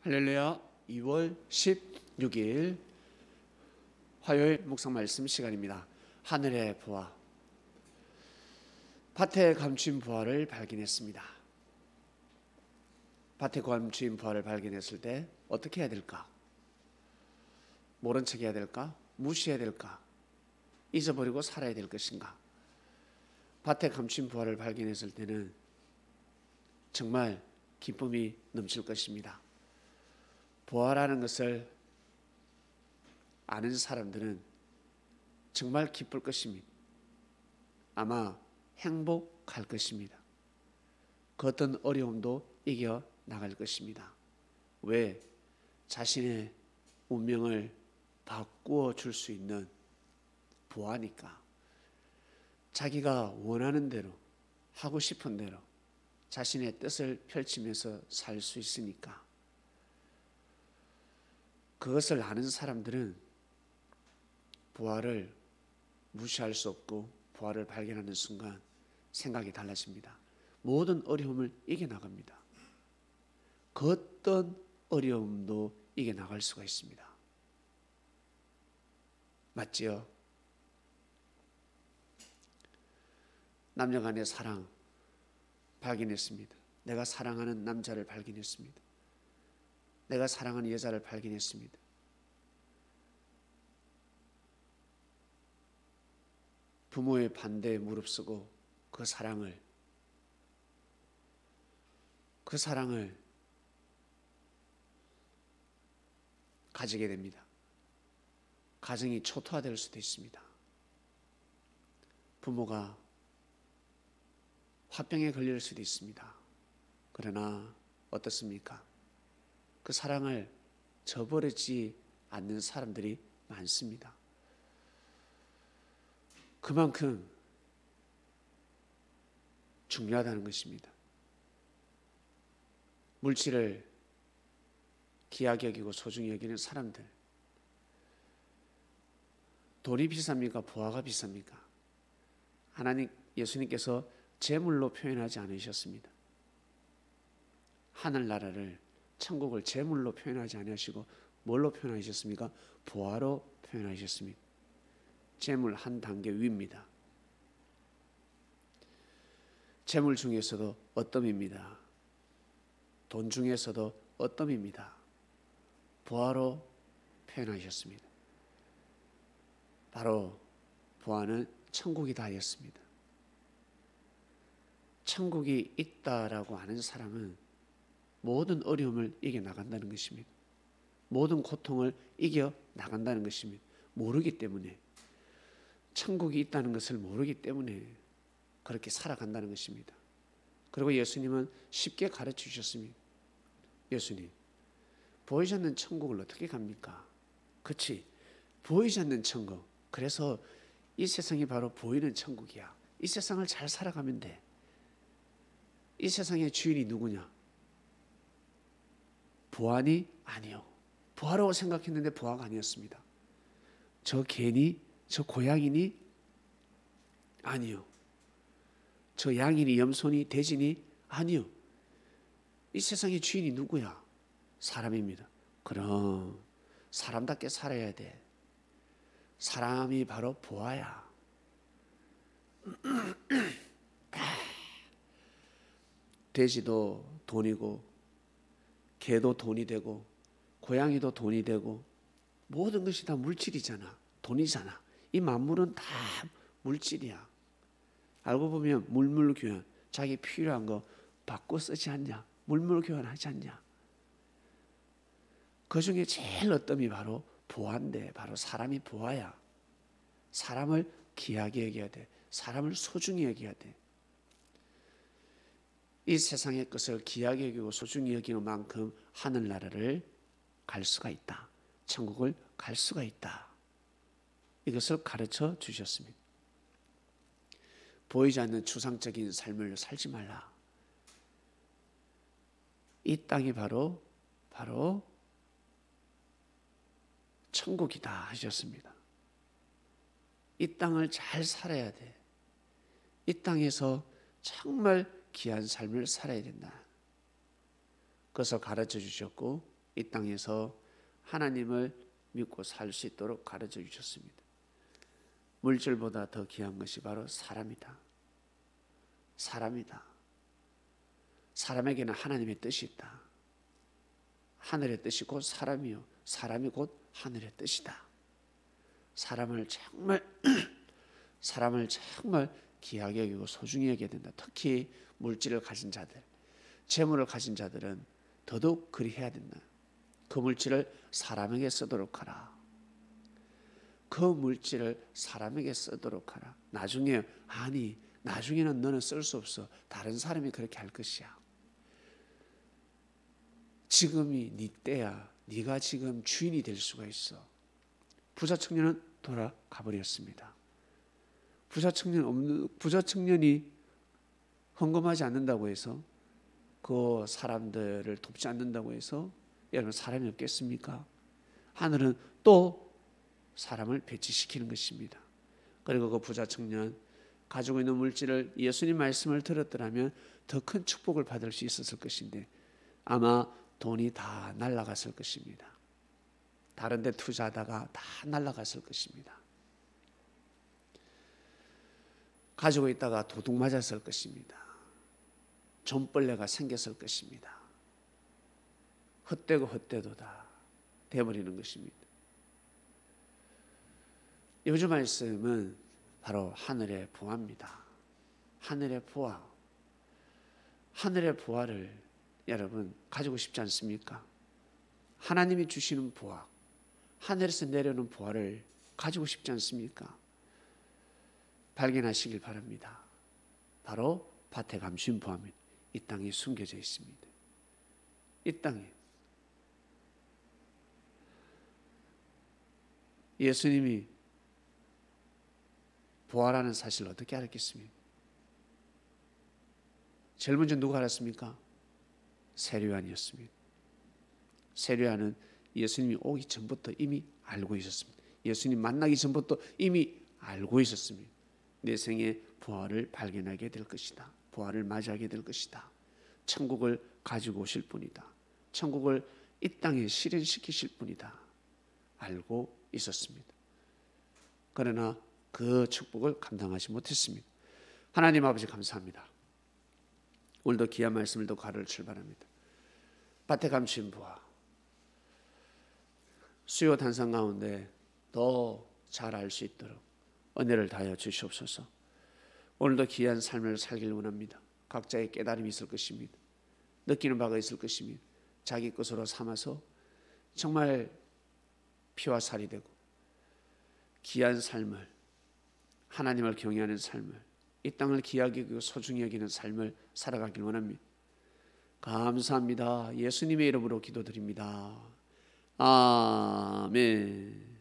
할렐루야. 2월 16일 화요일 묵상 말씀 시간입니다. 하늘의 부화. 밭에 감추인 부화를 발견했습니다. 밭에 감추인 부화를 발견했을 때 어떻게 해야 될까? 모른 척 해야 될까? 무시해야 될까? 잊어버리고 살아야 될 것인가? 밭에 감추인 부화를 발견했을 때는 정말 기쁨이 넘칠 것입니다. 부활하는 것을 아는 사람들은 정말 기쁠 것입니다. 아마 행복할 것입니다. 그 어떤 어려움도 이겨 나갈 것입니다. 왜? 자신의 운명을 바꾸어 줄 수 있는 부활이니까. 자기가 원하는 대로, 하고 싶은 대로 자신의 뜻을 펼치면서 살 수 있으니까. 그것을 아는 사람들은 부활을 무시할 수 없고 부활을 발견하는 순간 생각이 달라집니다. 모든 어려움을 이겨나갑니다. 그 어떤 어려움도 이겨나갈 수가 있습니다. 맞지요? 남녀 간의 사랑 발견했습니다. 내가 사랑하는 남자를 발견했습니다. 내가 사랑하는 여자를 발견했습니다. 부모의 반대에 무릅쓰고 그 사랑을 가지게 됩니다. 가정이 초토화될 수도 있습니다. 부모가 화병에 걸릴 수도 있습니다. 그러나 어떻습니까? 그 사랑을 저버리지 않는 사람들이 많습니다. 그만큼 중요하다는 것입니다. 물질을 귀하게 여기고 소중히 여기는 사람들. 돈이 비쌉니까? 부하가 비쌉니까? 예수님께서 재물로 표현하지 않으셨습니다. 하늘나라를, 천국을 재물로 표현하지 않으시고 뭘로 표현하셨습니까? 부하로 표현하셨습니다. 재물 한 단계 위입니다. 재물 중에서도 어뜸입니다. 돈 중에서도 어뜸입니다. 부하로 표현하셨습니다. 바로 부하는 천국이다 하였습니다. 천국이 있다라고 하는 사람은 모든 어려움을 이겨나간다는 것입니다. 모든 고통을 이겨나간다는 것입니다. 모르기 때문에, 천국이 있다는 것을 모르기 때문에 그렇게 살아간다는 것입니다. 그리고 예수님은 쉽게 가르쳐 주셨습니다. 예수님, 보이지 않는 천국을 어떻게 갑니까? 그렇지, 보이지 않는 천국. 그래서 이 세상이 바로 보이는 천국이야. 이 세상을 잘 살아가면 돼. 이 세상의 주인이 누구냐? 부하니? 아니요. 부하라고 생각했는데 부하가 아니었습니다. 저 개니? 저 고양이니? 아니요. 저 양이니? 염소니? 돼지니? 아니요. 이 세상의 주인이 누구야? 사람입니다. 그럼 사람답게 살아야 돼. 사람이 바로 부하야. 돼지도 돈이고, 개도 돈이 되고, 고양이도 돈이 되고, 모든 것이 다 물질이잖아. 돈이잖아. 이 만물은 다 물질이야. 알고 보면 물물교환, 자기 필요한 거 바꿔 쓰지 않냐? 물물교환하지 않냐? 그 중에 제일 어떤 바로 부하인데, 바로 사람이 부하야. 사람을 귀하게 여겨야 돼. 사람을 소중히 여겨야 돼. 이 세상의 것을 귀하게 여기고 소중히 여기는 만큼 하늘나라를 갈 수가 있다. 천국을 갈 수가 있다. 이것을 가르쳐 주셨습니다. 보이지 않는 추상적인 삶을 살지 말라. 이 땅이 바로 천국이다 하셨습니다. 이 땅을 잘 살아야 돼. 이 땅에서 정말 귀한 삶을 살아야 된다. 그것을 가르쳐 주셨고, 이 땅에서 하나님을 믿고 살 수 있도록 가르쳐 주셨습니다. 물질보다 더 귀한 것이 바로 사람이다. 사람이다. 사람에게는 하나님의 뜻이 있다. 하늘의 뜻이 곧 사람이요, 사람이 곧 하늘의 뜻이다. 사람을 정말 귀하게 여기고 소중히 여겨야 된다. 특히 물질을 가진 자들, 재물을 가진 자들은 더더욱 그리 해야 된다. 그 물질을 사람에게 쓰도록 하라. 그 물질을 사람에게 쓰도록 하라. 나중에는 너는 쓸 수 없어. 다른 사람이 그렇게 할 것이야. 지금이 네 때야. 네가 지금 주인이 될 수가 있어. 부자 청년은 돌아가 버렸습니다. 부자 청년이 헌금하지 않는다고 해서, 그 사람들을 돕지 않는다고 해서 여러분 사람이 없겠습니까? 하늘은 또 사람을 배치시키는 것입니다. 그리고 그 부자 청년 가지고 있는 물질을 예수님 말씀을 들었더라면 더 큰 축복을 받을 수 있었을 것인데 아마 돈이 다 날아갔을 것입니다. 다른 데 투자하다가 다 날아갔을 것입니다. 가지고 있다가 도둑 맞았을 것입니다. 존벌레가 생겼을 것입니다. 헛되고 헛되도다 되어버리는 것입니다. 요즘 말씀은 바로 하늘의 부활입니다. 하늘의 부활. 하늘의 부활을 여러분 가지고 싶지 않습니까? 하나님이 주시는 부활, 하늘에서 내려오는 부활을 가지고 싶지 않습니까? 발견하시길 바랍니다. 바로 밭에 감춘 부활입니다. 이 땅에 숨겨져 있습니다. 이 땅에 예수님이 부활하는 사실을 어떻게 알았겠습니까? 제일 먼저 누가 알았습니까? 세례요한이었습니다. 세례요한은 예수님이 오기 전부터 이미 알고 있었습니다. 예수님 만나기 전부터 이미 알고 있었습니다. 내 생에 부활을 발견하게 될 것이다. 부활을 맞이하게 될 것이다. 천국을 가지고 오실 분이다. 천국을 이 땅에 실현시키실 분이다. 알고 있었습니다. 그러나 그 축복을 감당하지 못했습니다. 하나님 아버지 감사합니다. 오늘도 귀한 말씀을 더 가르쳐 바랍니다. 밭에 감춘 부활, 수요 단상 가운데 더 잘 알 수 있도록 은혜를 다하여 주시옵소서. 오늘도 귀한 삶을 살길 원합니다. 각자의 깨달음이 있을 것입니다. 느끼는 바가 있을 것입니다. 자기 것으로 삼아서 정말 피와 살이 되고 귀한 삶을, 하나님을 경외하는 삶을, 이 땅을 귀하게 여기고 소중히 여기는 삶을 살아가길 원합니다. 감사합니다. 예수님의 이름으로 기도드립니다. 아멘.